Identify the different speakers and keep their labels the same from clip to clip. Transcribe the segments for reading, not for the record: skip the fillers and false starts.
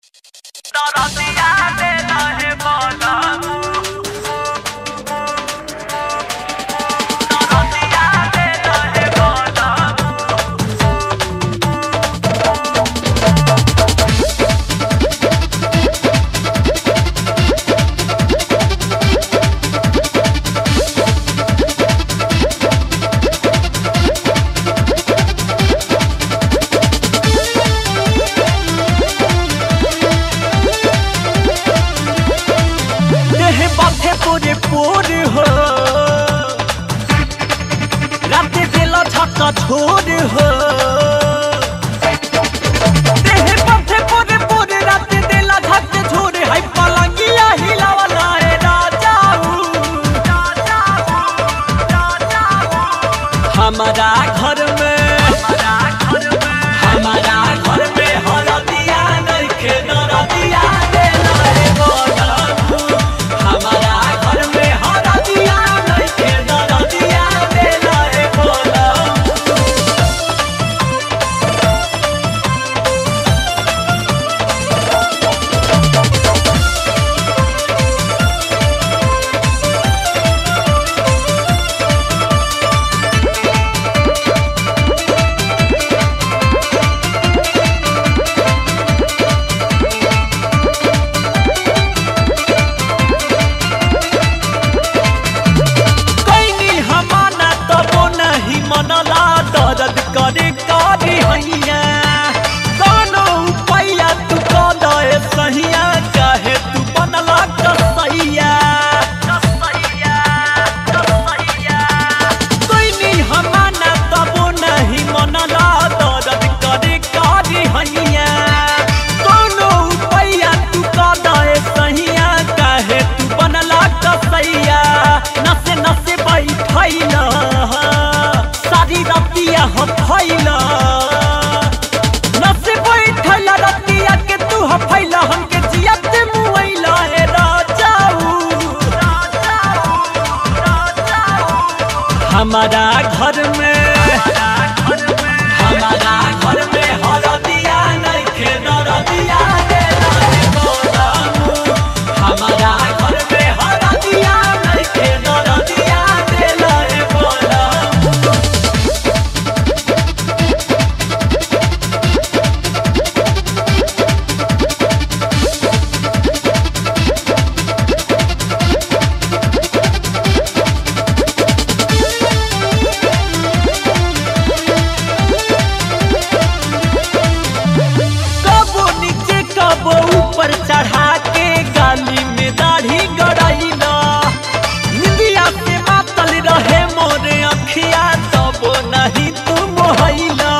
Speaker 1: पूरे पूरे हो रात दिल झक्का छोड़ हो देह पथे पूरे पूरे रात दिल झक्का छोड़ है पलंगिया हिलावला है राजाऊ हमारा घर में हरदिया नइखे नरदिया सारी रतिया हफैला नसे बैठला रतिया के तू हफैला हमके जियत मुइला है राजाऊ हमारा घर में हरदिया नइखे नरदिया हमारा घर में हरदिया नइखे नरदिया ऊपर चढ़ा के गाली में दाढ़ी गड़ाइला निंदिया से मातल रहे मोरे अखिया तब नहीं तू मोहैला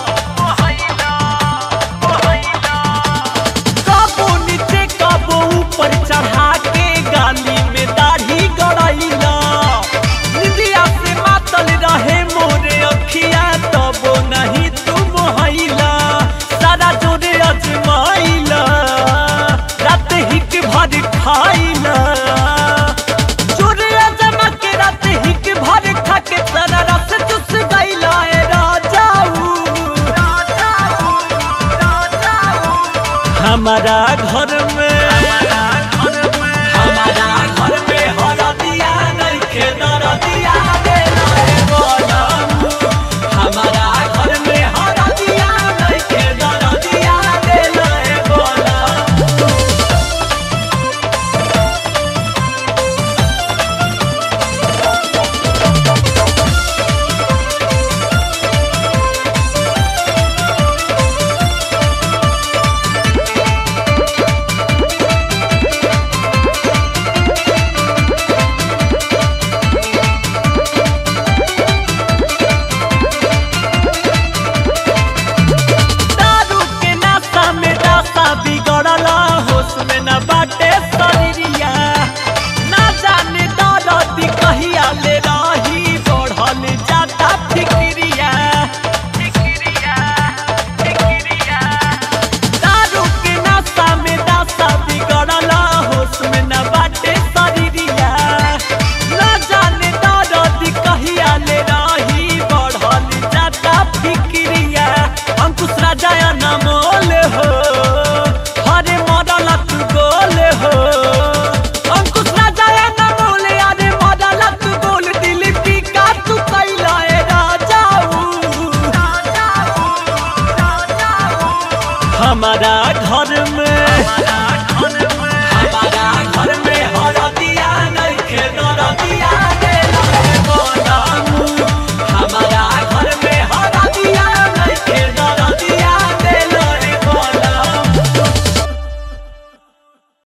Speaker 1: कबो नीचे कबो ऊपर चढ़ा के गाली में दाढ़ी गड़ाइला निंदिया से मातल रहे मोरे अखिया तब नहीं तू मोहैला सारा जोरे अजमाइला रात हिक भर खाइला चोरिया जमा के रात हिक भर खा के सारा रस चुस गइला है राजाऊ हमारा घर में